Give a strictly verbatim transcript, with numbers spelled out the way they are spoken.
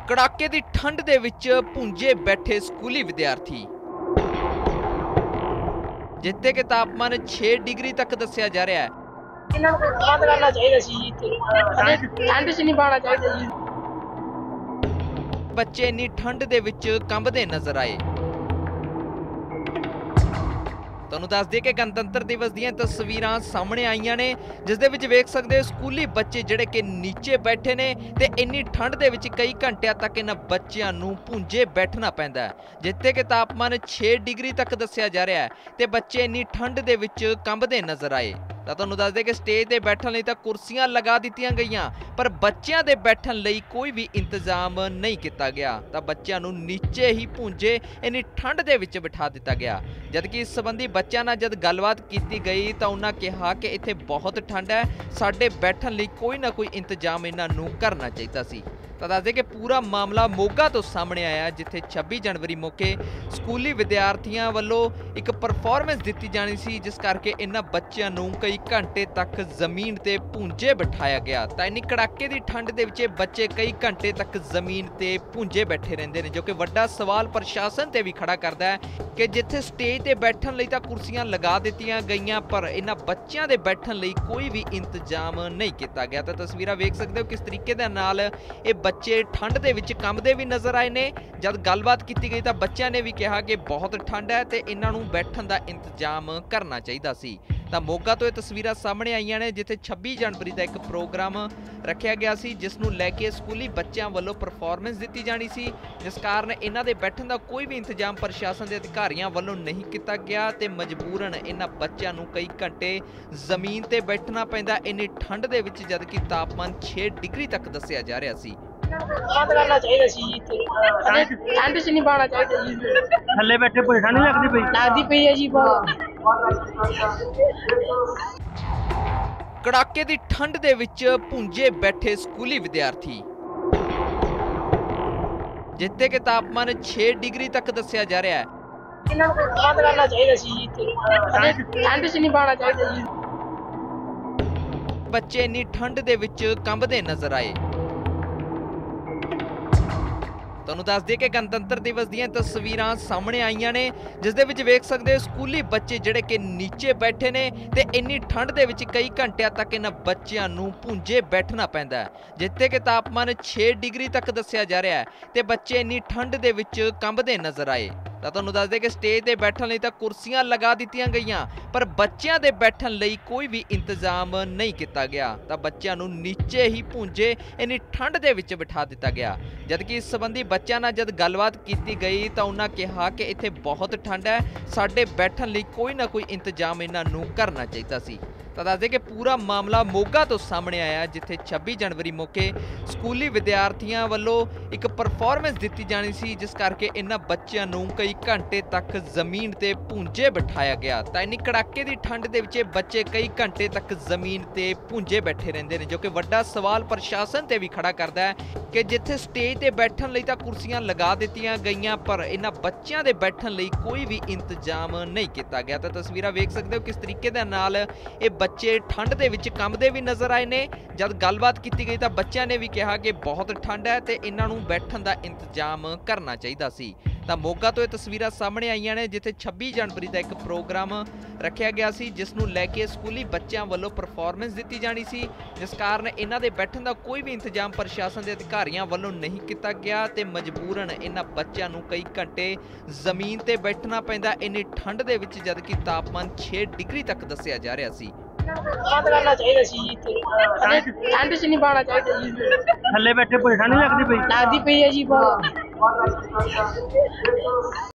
कड़ाके की ठंड दे विच भुंजे बैठे स्कूली विद्यार्थी। जिथे के तापमान छे डिग्री तक दस्सिया जा रहा है। बच्चे इन्नी ठंड दे विच कंबदे नजर आए। तुहानूं दस दे कि गणतंत्र दिवस दीयां तस्वीरां सामने आईयां ने, जिस दे विच वेख सकदे हो स्कूली बच्चे जिहड़े कि नीचे बैठे ने ते इन्नी ठंड दे विच कई घंटिਆਂ तक इन्हां बच्चिਆਂ ਨੂੰ भुंजे बैठना पैंदा है। जिथे कि तापमान छे डिग्री तक दस्सिया जा रहा है ते बच्चे इन्नी ठंड दे विच कंबदे नजर आए। ਤਾਂ ਤੁਹਾਨੂੰ ਦੱਸ ਦੇ ਕਿ ਸਟੇਜ ਤੇ ਬੈਠਣ ਲਈ ਤਾਂ ਕੁਰਸੀਆਂ ਲਗਾ ਦਿੱਤੀਆਂ ਗਈਆਂ, ਪਰ ਬੱਚਿਆਂ ਦੇ ਬੈਠਣ ਲਈ ਕੋਈ ਵੀ ਇੰਤਜ਼ਾਮ ਨਹੀਂ ਕੀਤਾ ਗਿਆ। ਤਾਂ ਬੱਚਿਆਂ ਨੂੰ ਨੀਚੇ ਹੀ ਭੁੰਜੇ ਇੰਨੀ ਠੰਡ ਦੇ ਵਿੱਚ ਬਿਠਾ ਦਿੱਤਾ ਗਿਆ। ਜਦਕਿ ਇਸ ਸੰਬੰਧੀ ਬੱਚਿਆਂ ਨਾਲ ਜਦ ਗੱਲਬਾਤ ਕੀਤੀ ਗਈ ਤਾਂ ਉਹਨਾਂ ਕਿਹਾ ਕਿ ਇੱਥੇ ਬਹੁਤ ਠੰਡ ਹੈ, ਸਾਡੇ ਬੈਠਣ ਲਈ ਕੋਈ ਨਾ ਕੋਈ ਇੰਤਜ਼ਾਮ ਇਹਨਾਂ ਨੂੰ ਕਰਨਾ ਚਾਹੀਦਾ ਸੀ। ਤਾਂ ਦੱਸਦੇ ਕਿ ਪੂਰਾ ਮਾਮਲਾ ਮੋਗਾ ਤੋਂ ਸਾਹਮਣੇ ਆਇਆ, ਜਿੱਥੇ ਛੱਬੀ ਜਨਵਰੀ ਮੌਕੇ ਸਕੂਲੀ ਵਿਦਿਆਰਥੀਆਂ ਵੱਲੋਂ ਇੱਕ ਪਰਫਾਰਮੈਂਸ ਦਿੱਤੀ ਜਾਣੀ ਸੀ, ਜਿਸ ਕਰਕੇ ਇਹਨਾਂ ਬੱਚਿਆਂ ਨੂੰ ਕਈ ਘੰਟੇ ਤੱਕ ਜ਼ਮੀਨ ਤੇ ਭੁੰਜੇ ਬਿਠਾਇਆ ਗਿਆ। ਤਾਂ ਇੰਨੀ ਕੜਾਕੇ ਦੀ ਠੰਡ ਦੇ ਵਿੱਚ ਬੱਚੇ ਕਈ ਘੰਟੇ ਤੱਕ ਜ਼ਮੀਨ ਤੇ ਭੁੰਜੇ ਬੈਠੇ ਰਹਿੰਦੇ ਨੇ, ਜੋ ਕਿ ਵੱਡਾ ਸਵਾਲ ਪ੍ਰਸ਼ਾਸਨ ਤੇ ਵੀ ਖੜਾ ਕਰਦਾ ਹੈ ਕਿ ਜਿੱਥੇ ਸਟੇਜ ਤੇ ਬੈਠਣ ਲਈ ਤਾਂ ਕੁਰਸੀਆਂ ਲਗਾ ਦਿੱਤੀਆਂ ਗਈਆਂ, ਪਰ ਇਹਨਾਂ ਬੱਚਿਆਂ ਦੇ ਬੈਠਣ ਲਈ ਕੋਈ ਵੀ ਇੰਤਜ਼ਾਮ ਨਹੀਂ ਕੀਤਾ ਗਿਆ। ਤਾਂ ਤਸਵੀਰਾਂ ਵੇਖ ਸਕਦੇ ਹੋ ਕਿਸ ਤਰੀਕੇ ਦੇ ਨਾਲ ਇਹ ਬੱਚੇ ਠੰਡ ਦੇ ਵਿੱਚ ਕੰਬਦੇ ਵੀ ਨਜ਼ਰ ਆਏ ਨੇ। ਜਦ ਗੱਲਬਾਤ ਕੀਤੀ ਗਈ ਤਾਂ ਬੱਚਿਆਂ ਨੇ ਵੀ ਕਿਹਾ ਕਿ ਬਹੁਤ ਠੰਡ ਹੈ ਤੇ ਇਹਨਾਂ ਨੂੰ ਬੈਠਣ ਦਾ ਇੰਤਜ਼ਾਮ ਕਰਨਾ ਚਾਹੀਦਾ ਸੀ। ਤਾਂ ਮੋਗਾ ਤੋਂ ਇਹ ਤਸਵੀਰਾਂ ਸਾਹਮਣੇ ਆਈਆਂ ਨੇ, ਜਿੱਥੇ ਛੱਬੀ ਜਨਵਰੀ ਦਾ ਇੱਕ ਪ੍ਰੋਗਰਾਮ ਰੱਖਿਆ ਗਿਆ ਸੀ, ਜਿਸ ਨੂੰ ਲੈ ਕੇ ਸਕੂਲੀ ਬੱਚਿਆਂ ਵੱਲੋਂ ਪਰਫਾਰਮੈਂਸ ਦਿੱਤੀ ਜਾਣੀ ਸੀ, ਜਿਸ ਕਾਰਨ ਇਹਨਾਂ ਦੇ ਬੈਠਣ ਦਾ ਕੋਈ ਵੀ ਇੰਤਜ਼ਾਮ ਪ੍ਰਸ਼ਾਸਨ ਦੇ ਅਧਿਕਾਰੀਆਂ ਵੱਲੋਂ ਨਹੀਂ ਕੀਤਾ ਗਿਆ ਤੇ ਮਜਬੂਰਨ ਇਹਨਾਂ ਬੱਚਿਆਂ ਨੂੰ ਕਈ ਘੰਟੇ ਜ਼ਮੀਨ ਤੇ ਬੈਠਣਾ ਪੈਂਦਾ ਇੰਨੀ ਠੰਡ ਦੇ ਵਿੱਚ, ਜਦਕਿ ਤਾਪਮਾਨ ਛੇ ਡਿਗਰੀ ਤੱਕ ਦੱਸਿਆ ਜਾ ਰਿਹਾ ਸੀ। बंद करना चाहिए सी ठंड च नहीं पाना चाहिए जी। थल्ले बैठे कोई ठंड नहीं लगती पई लगती पई है जी। कड़ाके दी ठंड दे विच भुंजे बैठे स्कूली विद्यार्थी। जिथे के तापमान छे डिग्री तक दस्सिया जा रहा है। बंद करना चाहिए सी ठंड च नहीं पाना चाहिए जी। बच्चे इन्नी ठंड दे विच कंबदे नजर आए। ਤੁਹਾਨੂੰ ਦੱਸ ਦੇ ਕਿ ਗਣਤੰਤਰ ਦਿਵਸ ਦੀਆਂ ਤਸਵੀਰਾਂ ਸਾਹਮਣੇ ਆਈਆਂ ਨੇ, ਜਿਸ ਦੇ ਵਿੱਚ ਵੇਖ ਸਕਦੇ ਹੋ ਸਕੂਲੀ ਬੱਚੇ ਜਿਹੜੇ ਕਿ ਨੀਚੇ ਬੈਠੇ ਨੇ ਤੇ ਇੰਨੀ ਠੰਡ ਦੇ ਵਿੱਚ ਕਈ ਘੰਟਿਆਂ ਤੱਕ ਇਹਨਾਂ ਬੱਚਿਆਂ ਨੂੰ ਭੁੰਜੇ ਬੈਠਣਾ ਪੈਂਦਾ ਹੈ, ਜਿੱਥੇ ਕਿ ਤਾਪਮਾਨ ਛੇ ਡਿਗਰੀ ਤੱਕ ਦੱਸਿਆ ਜਾ ਰਿਹਾ ਹੈ ਤੇ ਬੱਚੇ ਇੰਨੀ ਠੰਡ ਦੇ ਵਿੱਚ ਕੰਬਦੇ ਨਜ਼ਰ ਆਏ। ਤਾਂ ਤੁਹਾਨੂੰ ਦੱਸ ਦੇ ਕਿ ਸਟੇਜ ਤੇ ਬੈਠਣ ਲਈ ਤਾਂ ਕੁਰਸੀਆਂ ਲਗਾ ਦਿੱਤੀਆਂ ਗਈਆਂ, ਪਰ ਬੱਚਿਆਂ ਦੇ ਬੈਠਣ ਲਈ ਕੋਈ ਵੀ ਇੰਤਜ਼ਾਮ ਨਹੀਂ ਕੀਤਾ ਗਿਆ। ਤਾਂ ਬੱਚਿਆਂ ਨੂੰ ਨੀਚੇ ਹੀ ਭੁੰਜੇ ਇੰਨੀ ਠੰਡ ਦੇ ਵਿੱਚ ਬਿਠਾ ਦਿੱਤਾ ਗਿਆ। ਜਦਕਿ ਇਸ ਸੰਬੰਧੀ ਬੱਚਿਆਂ ਨਾਲ ਜਦ ਗੱਲਬਾਤ ਕੀਤੀ ਗਈ ਤਾਂ ਉਹਨਾਂ ਕਿਹਾ ਕਿ ਇੱਥੇ ਬਹੁਤ ਠੰਡ ਹੈ, ਸਾਡੇ ਬੈਠਣ ਲਈ ਕੋਈ ਨਾ ਕੋਈ ਇੰਤਜ਼ਾਮ ਇਹਨਾਂ ਨੂੰ ਕਰਨਾ ਚਾਹੀਦਾ ਸੀ। ਤਾਂ ਦੱਸਦੇ ਕਿ ਪੂਰਾ ਮਾਮਲਾ ਮੋਗਾ ਤੋਂ ਸਾਹਮਣੇ ਆਇਆ, ਜਿੱਥੇ ਛੱਬੀ ਜਨਵਰੀ ਮੌਕੇ ਸਕੂਲੀ ਵਿਦਿਆਰਥੀਆਂ ਵੱਲੋਂ ਇੱਕ ਪਰਫਾਰਮੈਂਸ ਦਿੱਤੀ ਜਾਣੀ ਸੀ, ਜਿਸ ਕਰਕੇ ਇਹਨਾਂ ਬੱਚਿਆਂ ਨੂੰ ਕਈ ਘੰਟੇ ਤੱਕ ਜ਼ਮੀਨ ਤੇ ਭੁੰਜੇ ਬਿਠਾਇਆ ਗਿਆ। ਤਾਂ ਇੰਨੀ ਕੜਾਕੇ ਦੀ ਠੰਡ ਦੇ ਵਿੱਚ ਬੱਚੇ ਕਈ ਘੰਟੇ ਤੱਕ ਜ਼ਮੀਨ ਤੇ ਭੁੰਜੇ ਬੈਠੇ ਰਹਿੰਦੇ ਨੇ, ਜੋ ਕਿ ਵੱਡਾ ਸਵਾਲ ਪ੍ਰਸ਼ਾਸਨ ਤੇ ਵੀ ਖੜਾ ਕਰਦਾ ਹੈ ਕਿ ਜਿੱਥੇ ਸਟੇਜ ਤੇ ਬੈਠਣ ਲਈ ਤਾਂ ਕੁਰਸੀਆਂ ਲਗਾ ਦਿੱਤੀਆਂ ਗਈਆਂ, ਪਰ ਇਹਨਾਂ ਬੱਚਿਆਂ ਦੇ ਬੈਠਣ ਲਈ ਕੋਈ ਵੀ ਇੰਤਜ਼ਾਮ ਨਹੀਂ ਕੀਤਾ ਗਿਆ। ਤਾਂ ਤਸਵੀਰਾਂ ਵੇਖ ਸਕਦੇ ਹੋ ਕਿਸ ਤਰੀਕੇ ਦੇ ਨਾਲ ਇਹ ਬੱਚੇ ਠੰਡ ਦੇ ਵਿੱਚ ਕੰਬਦੇ ਵੀ ਨਜ਼ਰ ਆਏ ਨੇ। ਜਦ ਗੱਲਬਾਤ ਕੀਤੀ ਗਈ ਤਾਂ ਬੱਚਿਆਂ ਨੇ ਵੀ ਕਿਹਾ ਕਿ ਬਹੁਤ ਠੰਡ ਹੈ ਤੇ ਇਹਨਾਂ ਨੂੰ ਬੈਠਣ ਦਾ ਇੰਤਜ਼ਾਮ ਕਰਨਾ ਚਾਹੀਦਾ ਸੀ। ਤਾਂ ਮੋਗਾ ਤੋਂ ਇਹ ਤਸਵੀਰਾਂ ਸਾਹਮਣੇ ਆਈਆਂ ਨੇ, ਜਿੱਥੇ ਛੱਬੀ ਜਨਵਰੀ ਦਾ ਇੱਕ ਪ੍ਰੋਗਰਾਮ ਰੱਖਿਆ ਗਿਆ ਸੀ, ਜਿਸ ਨੂੰ ਲੈ ਕੇ ਸਕੂਲੀ ਬੱਚਿਆਂ ਵੱਲੋਂ ਪਰਫਾਰਮੈਂਸ ਦਿੱਤੀ ਜਾਣੀ ਸੀ, ਜਿਸ ਕਾਰਨ ਇਹਨਾਂ ਦੇ ਬੈਠਣ ਦਾ ਕੋਈ ਵੀ ਇੰਤਜ਼ਾਮ ਪ੍ਰਸ਼ਾਸਨ ਦੇ ਅਧਿਕਾਰੀਆਂ ਵੱਲੋਂ ਨਹੀਂ ਕੀਤਾ ਗਿਆ ਤੇ ਮਜਬੂਰਨ ਇਹਨਾਂ ਬੱਚਿਆਂ ਨੂੰ ਕਈ ਘੰਟੇ ਜ਼ਮੀਨ ਤੇ ਬੈਠਣਾ ਪੈਂਦਾ ਇੰਨੀ ਠੰਡ ਦੇ ਵਿੱਚ, ਜਦਕਿ ਤਾਪਮਾਨ ਛੇ ਡਿਗਰੀ ਤੱਕ ਦੱਸਿਆ ਜਾ ਰਿਹਾ ਸੀ। बंद करना चाहिए सी ठंड च नहीं पाना चाहिए जी। थल्ले बैठे कोई ठंड नहीं लगती पई लगती पई है जी।